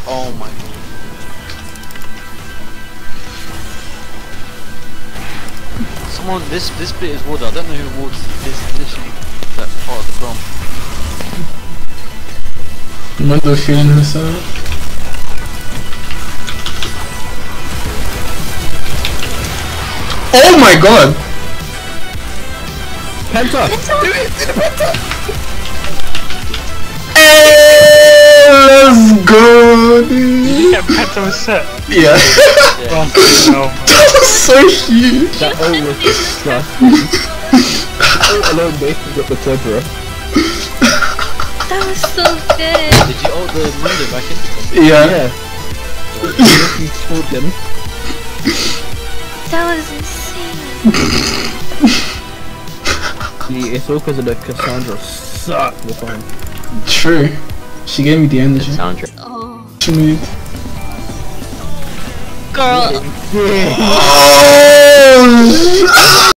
Oh my god. Someone, this bit is water. I don't know who waters this that part of the ground. Mundo feeling herself. Oh my god! Penta! Do it! Do the Penta! Hey, let's go, dude! Yeah, Penta was set. Yeah. Oh, no. That was so huge! That O was disgusting. O alone basically got the Tempera. That was so good. Did you ult the window back into them? Yeah. You told them. That was insane. See, it's all because of the Cassandra sucked the time. True. She gave me the energy. Sandra. Oh. She moved. Girl. Oh!